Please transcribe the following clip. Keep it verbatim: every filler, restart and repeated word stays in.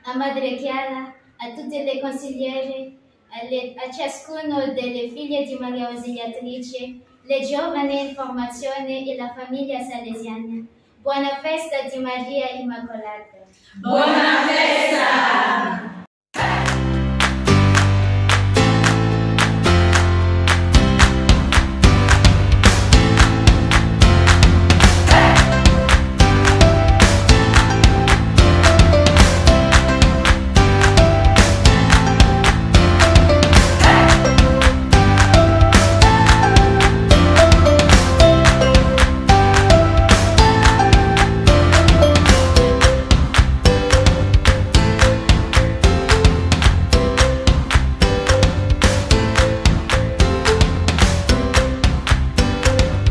a Madre Chiara, a tutte le consigliere, a, le, a ciascuno delle figlie di Maria Ausiliatrice, le giovani in formazione e la famiglia salesiana. Buona festa di Maria Immacolata. Buona festa!